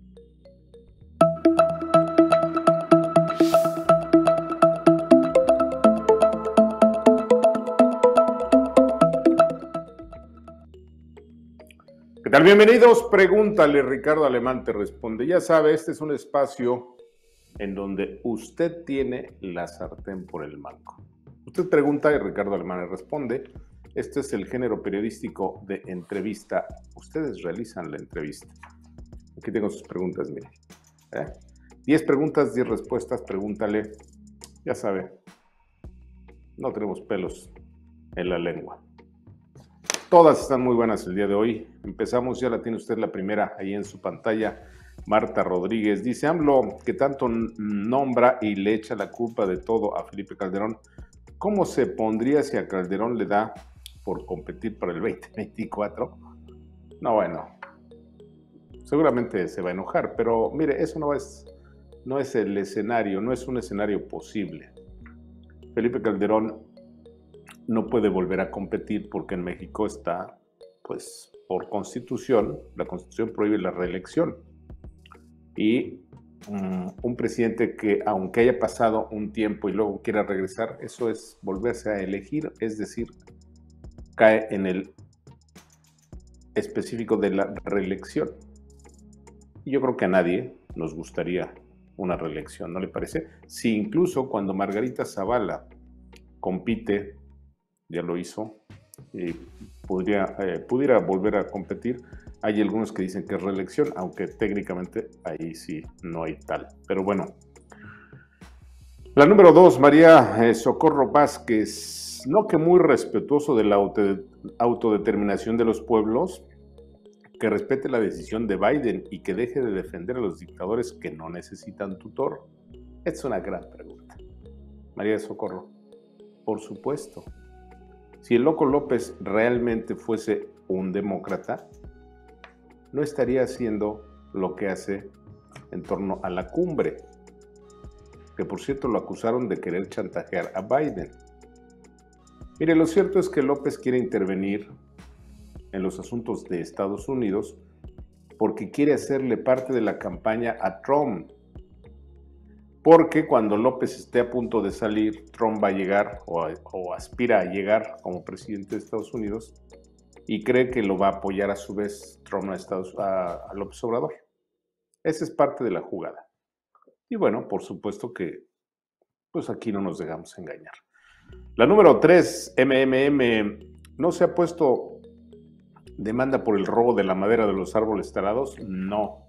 ¿Qué tal? Bienvenidos. Pregúntale, Ricardo Alemán te responde. Ya sabe, este es un espacio en donde usted tiene la sartén por el mango. Usted pregunta y Ricardo Alemán le responde. Este es el género periodístico de entrevista. Ustedes realizan la entrevista. Aquí tengo sus preguntas, mire. 10 preguntas, 10 respuestas. Pregúntale. Ya sabe, no tenemos pelos en la lengua. Todas están muy buenas el día de hoy. Empezamos, ya la tiene usted la primera ahí en su pantalla. Marta Rodríguez dice: AMLO, que tanto nombra y le echa la culpa de todo a Felipe Calderón, ¿cómo se pondría si a Calderón le da por competir para el 2024? No, bueno, seguramente se va a enojar, pero mire, eso no es el escenario, no es un escenario posible. Felipe Calderón no puede volver a competir porque en México está, pues, por constitución, la constitución prohíbe la reelección. Y un presidente que, aunque haya pasado un tiempo y luego quiera regresar, eso es volverse a elegir, es decir, cae en el específico de la reelección. Y yo creo que a nadie nos gustaría una reelección, ¿no le parece? Si incluso cuando Margarita Zavala compite, ya lo hizo, y pudiera volver a competir, hay algunos que dicen que es reelección, aunque técnicamente ahí sí no hay tal. Pero bueno. La número 2, María Socorro Vázquez. No que muy respetuoso de la autodeterminación de los pueblos, que respete la decisión de Biden y que deje de defender a los dictadores que no necesitan tutor. Es una gran pregunta. María Socorro, por supuesto. Si el loco López realmente fuese un demócrata, no estaría haciendo lo que hace en torno a la cumbre, que por cierto lo acusaron de querer chantajear a Biden. Mire, lo cierto es que López quiere intervenir en los asuntos de Estados Unidos porque quiere hacerle parte de la campaña a Trump. Porque cuando López esté a punto de salir, Trump va a llegar o aspira a llegar como presidente de Estados Unidos y cree que lo va a apoyar a su vez Trump a López Obrador. Esa es parte de la jugada. Y bueno, por supuesto que pues aquí no nos dejamos engañar. La número 3, ¿no se ha puesto demanda por el robo de la madera de los árboles talados? No.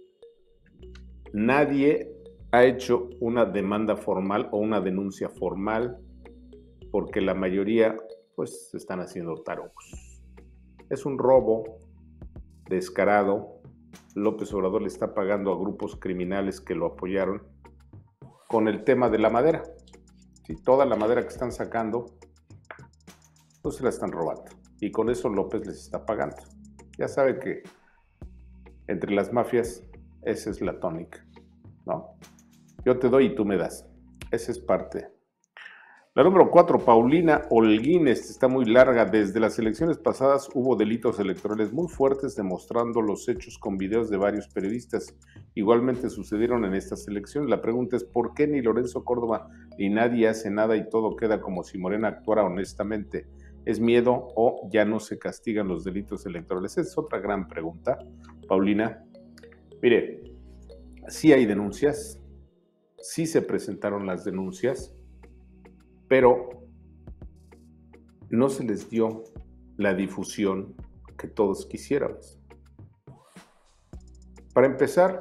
Nadie ha hecho una demanda formal o una denuncia formal porque la mayoría pues se están haciendo tarugos. Es un robo descarado. López Obrador le está pagando a grupos criminales que lo apoyaron con el tema de la madera. Si toda la madera que están sacando pues se la están robando y con eso López les está pagando. Ya sabe que entre las mafias esa es la tónica, ¿no? Yo te doy y tú me das. Esa es parte. La número 4, Paulina Holguín, está muy larga. Desde las elecciones pasadas hubo delitos electorales muy fuertes, demostrando los hechos con videos de varios periodistas. Igualmente sucedieron en estas elecciones. La pregunta es, ¿por qué ni Lorenzo Córdoba ni nadie hace nada y todo queda como si Morena actuara honestamente? ¿Es miedo o ya no se castigan los delitos electorales? Esa es otra gran pregunta, Paulina. Mire, sí hay denuncias. Sí se presentaron las denuncias, pero no se les dio la difusión que todos quisiéramos. Para empezar,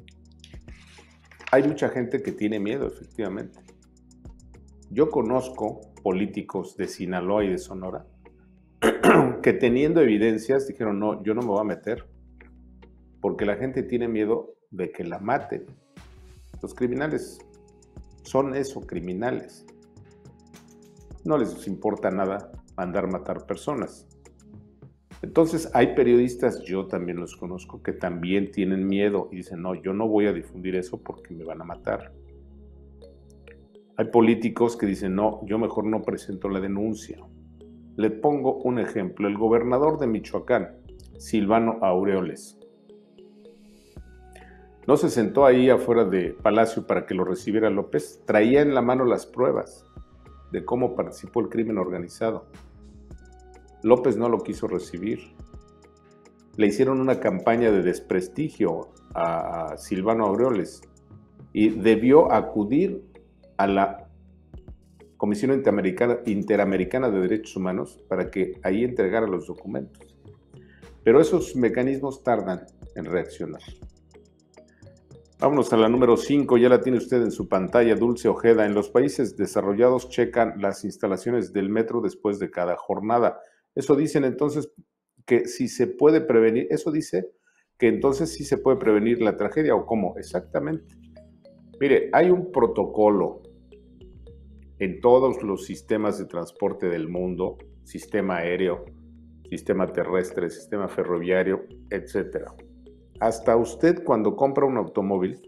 hay mucha gente que tiene miedo, efectivamente. Yo conozco políticos de Sinaloa y de Sonora que teniendo evidencias dijeron, no, yo no me voy a meter, porque la gente tiene miedo de que la maten. Los criminales son eso, criminales. No les importa nada mandar matar personas. Entonces hay periodistas, yo también los conozco, que también tienen miedo y dicen, no, yo no voy a difundir eso porque me van a matar. Hay políticos que dicen, no, yo mejor no presento la denuncia. Le pongo un ejemplo, el gobernador de Michoacán, Silvano Aureoles. No se sentó ahí afuera de Palacio para que lo recibiera López. Traía en la mano las pruebas de cómo participó el crimen organizado. López no lo quiso recibir. Le hicieron una campaña de desprestigio a Silvano Aureoles y debió acudir a la Comisión Interamericana de Derechos Humanos para que ahí entregara los documentos. Pero esos mecanismos tardan en reaccionar. Vámonos a la número 5, ya la tiene usted en su pantalla, Dulce Ojeda. En los países desarrollados checan las instalaciones del metro después de cada jornada. Eso dicen entonces que si se puede prevenir, eso dice que entonces sí se puede prevenir la tragedia, ¿o cómo? Exactamente. Mire, hay un protocolo en todos los sistemas de transporte del mundo, sistema aéreo, sistema terrestre, sistema ferroviario, etcétera. Hasta usted cuando compra un automóvil,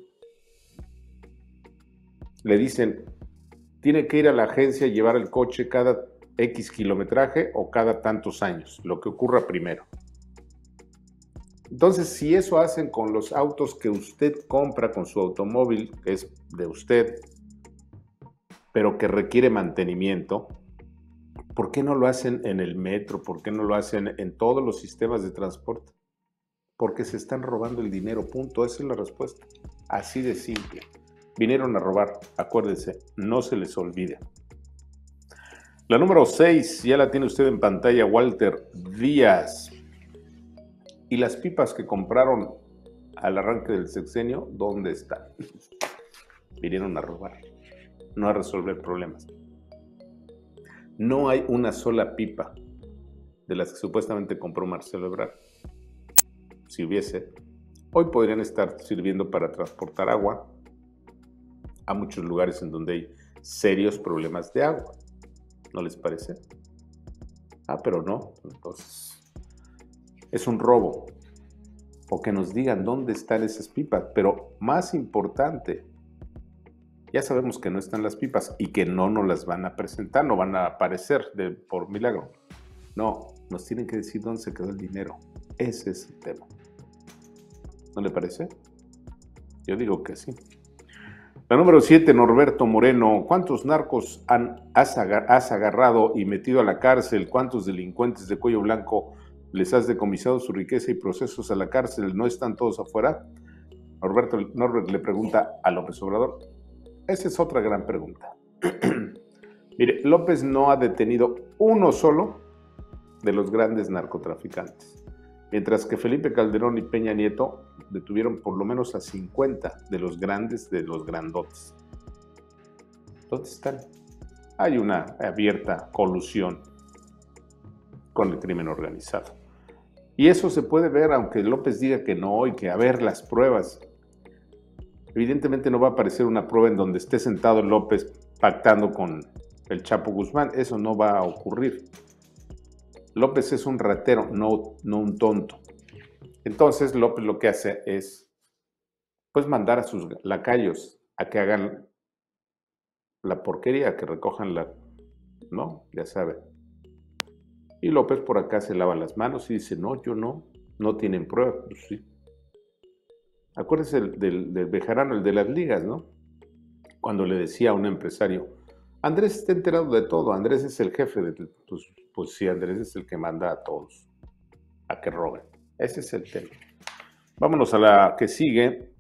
le dicen, tiene que ir a la agencia y llevar el coche cada X kilometraje o cada tantos años, lo que ocurra primero. Entonces, si eso hacen con los autos que usted compra con su automóvil, que es de usted, pero que requiere mantenimiento, ¿por qué no lo hacen en el metro? ¿Por qué no lo hacen en todos los sistemas de transporte? Porque se están robando el dinero, punto. Esa es la respuesta. Así de simple. Vinieron a robar, acuérdense, no se les olvide. La número 6, ya la tiene usted en pantalla, Walter Díaz. ¿Y las pipas que compraron al arranque del sexenio, dónde están? Vinieron a robar, no a resolver problemas. No hay una sola pipa de las que supuestamente compró Marcelo Ebrard. Si hubiese, hoy podrían estar sirviendo para transportar agua a muchos lugares en donde hay serios problemas de agua. ¿No les parece? Pero no, entonces es un robo. O que nos digan dónde están esas pipas, pero más importante, ya sabemos que no están las pipas y que no nos las van a presentar, no van a aparecer por milagro. No, nos tienen que decir dónde se quedó el dinero. Ese es el tema. ¿No le parece? Yo digo que sí. La número 7, Norberto Moreno. ¿Cuántos narcos has agarrado y metido a la cárcel? ¿Cuántos delincuentes de cuello blanco les has decomisado su riqueza y procesos a la cárcel? ¿No están todos afuera? Norbert le pregunta a López Obrador. Esa es otra gran pregunta. Mire, López no ha detenido uno solo de los grandes narcotraficantes, mientras que Felipe Calderón y Peña Nieto detuvieron por lo menos a 50 de los grandes, de los grandotes. ¿Dónde están? Hay una abierta colusión con el crimen organizado. Y eso se puede ver, aunque López diga que no y que a ver las pruebas. Evidentemente no va a aparecer una prueba en donde esté sentado López pactando con el Chapo Guzmán. Eso no va a ocurrir. López es un ratero, no un tonto. Entonces López lo que hace es pues mandar a sus lacayos a que hagan la porquería, a que recojan ¿no? Ya sabe. Y López por acá se lava las manos y dice, no, yo no tienen pruebas. Pues sí. Acuérdese del Bejarano, el de las ligas, ¿no? Cuando le decía a un empresario, Andrés está enterado de todo, Andrés es el jefe pues sí, Andrés es el que manda a todos a que roben. Ese es el tema. Vámonos a la que sigue.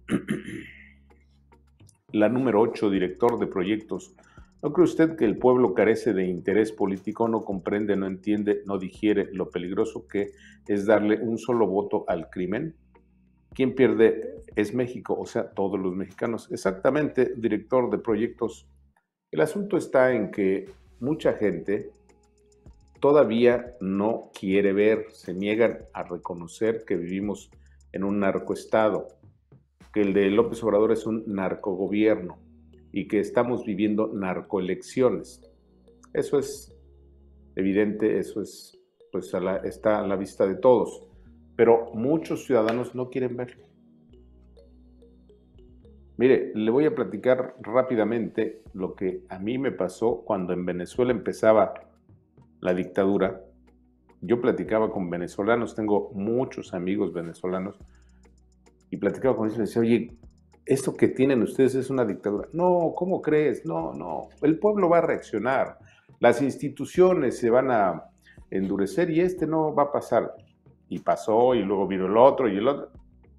La número 8, director de proyectos. ¿No cree usted que el pueblo carece de interés político, no comprende, no entiende, no digiere lo peligroso que es darle un solo voto al crimen? ¿Quién pierde? Es México, o sea, todos los mexicanos. Exactamente, director de proyectos. El asunto está en que mucha gente todavía no quiere ver, se niegan a reconocer que vivimos en un narcoestado, que el de López Obrador es un narcogobierno y que estamos viviendo narcoelecciones. Eso es evidente, eso es, pues está a la vista de todos, pero muchos ciudadanos no quieren verlo. Mire, le voy a platicar rápidamente lo que a mí me pasó cuando en Venezuela empezaba la dictadura. Yo platicaba con venezolanos, tengo muchos amigos venezolanos, y platicaba con ellos y decía, oye, esto que tienen ustedes es una dictadura. No, ¿cómo crees? No, no. El pueblo va a reaccionar. Las instituciones se van a endurecer y no va a pasar. Y pasó, y luego vino el otro y el otro.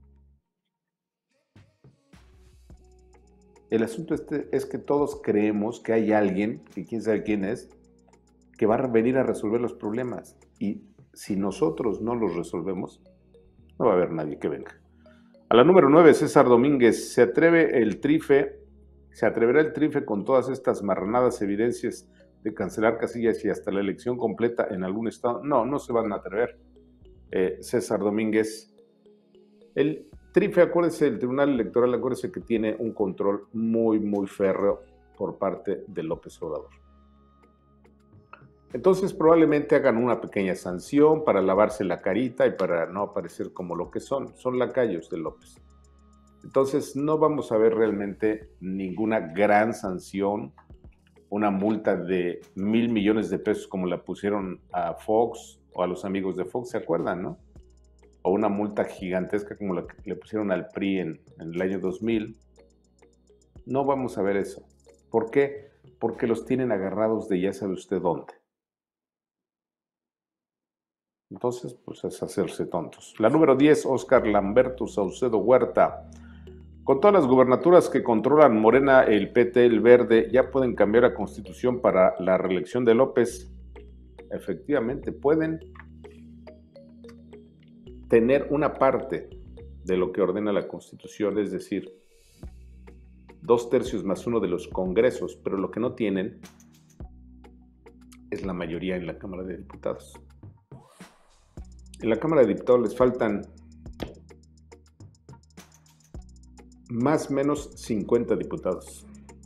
El asunto es que todos creemos que hay alguien, que quién sabe quién es, que va a venir a resolver los problemas. Y si nosotros no los resolvemos, no va a haber nadie que venga. A la número 9, César Domínguez. ¿Se atreverá el Trife con todas estas marranadas evidencias de cancelar casillas y hasta la elección completa en algún estado? No, no se van a atrever. César Domínguez. El Trife, acuérdese, el Tribunal Electoral, acuérdese que tiene un control muy, muy férreo por parte de López Obrador. Entonces probablemente hagan una pequeña sanción para lavarse la carita y para no aparecer como lo que son lacayos de López. Entonces no vamos a ver realmente ninguna gran sanción, una multa de 1,000 millones de pesos como la pusieron a Fox o a los amigos de Fox, ¿se acuerdan, no? O una multa gigantesca como la que le pusieron al PRI en el año 2000. No vamos a ver eso. ¿Por qué? Porque los tienen agarrados de ya sabe usted dónde. Entonces, pues es hacerse tontos. La número 10, Óscar Lamberto Saucedo Huerta. Con todas las gubernaturas que controlan Morena, el PT, el Verde, ¿ya pueden cambiar la Constitución para la reelección de López? Efectivamente, pueden tener una parte de lo que ordena la Constitución, es decir, 2/3 más 1 de los congresos, pero lo que no tienen es la mayoría en la Cámara de Diputados. En la Cámara de Diputados les faltan más o menos 50 diputados.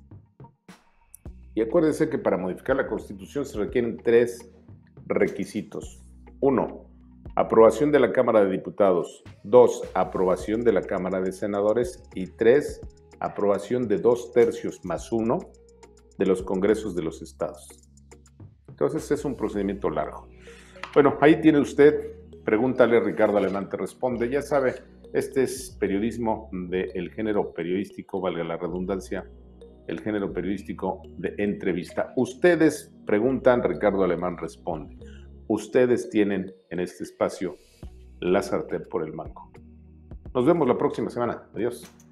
Y acuérdense que para modificar la Constitución se requieren 3 requisitos. 1, aprobación de la Cámara de Diputados. 2, aprobación de la Cámara de Senadores. Y 3, aprobación de 2/3 más 1 de los congresos de los estados. Entonces es un procedimiento largo. Bueno, ahí tiene usted. Pregúntale, Ricardo Alemán te responde. Ya sabe, este es periodismo del género periodístico, valga la redundancia, el género periodístico de entrevista. Ustedes preguntan, Ricardo Alemán responde. Ustedes tienen en este espacio la sartén por el mango. Nos vemos la próxima semana. Adiós.